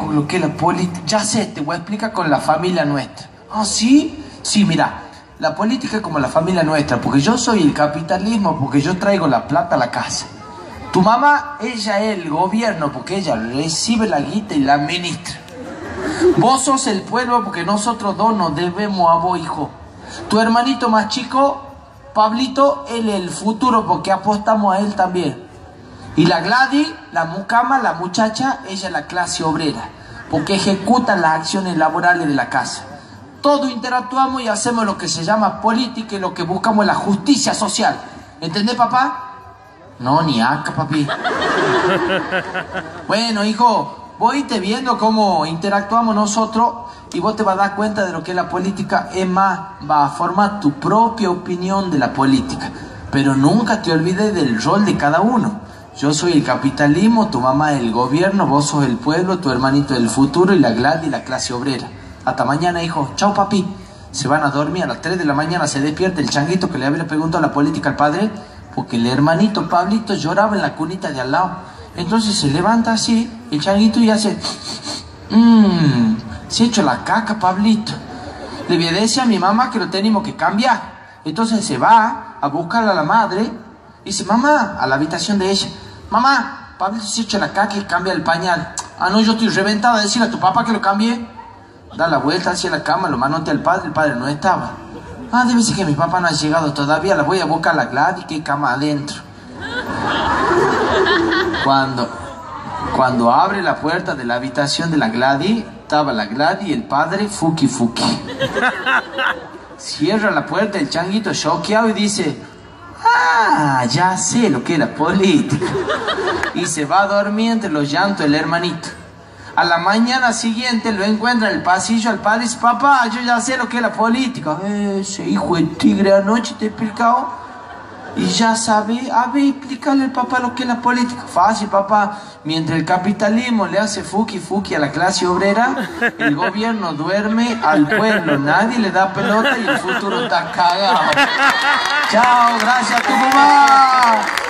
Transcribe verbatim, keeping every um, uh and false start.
con lo que es la política. Ya sé, te voy a explicar con la familia nuestra. ¿Ah, sí? Sí, mira, la política es como la familia nuestra, porque yo soy el capitalismo, porque yo traigo la plata a la casa. Tu mamá, ella es el gobierno, porque ella recibe la guita y la administra. Vos sos el pueblo, porque nosotros dos nos debemos a vos, hijo. Tu hermanito más chico, Pablito, él es el futuro, porque apostamos a él también. Y la Gladys, la mucama, la muchacha, ella es la clase obrera, porque ejecuta las acciones laborales de la casa. Todos interactuamos y hacemos lo que se llama política y lo que buscamos es la justicia social. ¿Entendés, papá? No, ni acá, papi. Bueno, hijo, vos irte viendo cómo interactuamos nosotros y vos te vas a dar cuenta de lo que es la política. Es más, va a formar tu propia opinión de la política. Pero nunca te olvides del rol de cada uno. Yo soy el capitalismo, tu mamá es el gobierno, vos sos el pueblo, tu hermanito es el futuro y la Gladys la clase obrera. Hasta mañana, hijo. Chao, papi. Se van a dormir a las tres de la mañana, se despierta el changuito que le había preguntado la política al padre, porque el hermanito Pablito lloraba en la cunita de al lado. Entonces se levanta así, el changuito, y hace... Mmm, se ha hecho la caca, Pablito. Le voy a decir a mi mamá que lo tenemos que cambiar. Entonces se va a buscar a la madre y dice, mamá, a la habitación de ella, mamá, Pablito se ha hecho la caca y cambia el pañal. Ah, no, yo estoy reventada, decirle a tu papá que lo cambie. Da la vuelta hacia la cama, lo manotea al padre, el padre no estaba. Ah, debe ser que mi papá no ha llegado todavía, la voy a buscar a la Gladys, que hay cama adentro. Cuando, cuando abre la puerta de la habitación de la Gladys, estaba la Gladys y el padre fuki fuki. Cierra la puerta el changuito choqueado y dice, ah, ya sé lo que es la política. Y se va a dormir entre los llantos el hermanito. A la mañana siguiente lo encuentra en el pasillo al padre y dice, papá, yo ya sé lo que es la política. Ese hijo de tigre anoche te he explicado. Y ya sabe, a ver, explícale al papá lo que es la política. Fácil, papá. Mientras el capitalismo le hace fuki fuki a la clase obrera, el gobierno duerme al pueblo. Nadie le da pelota y el futuro está cagado. Chao, gracias a tu mamá.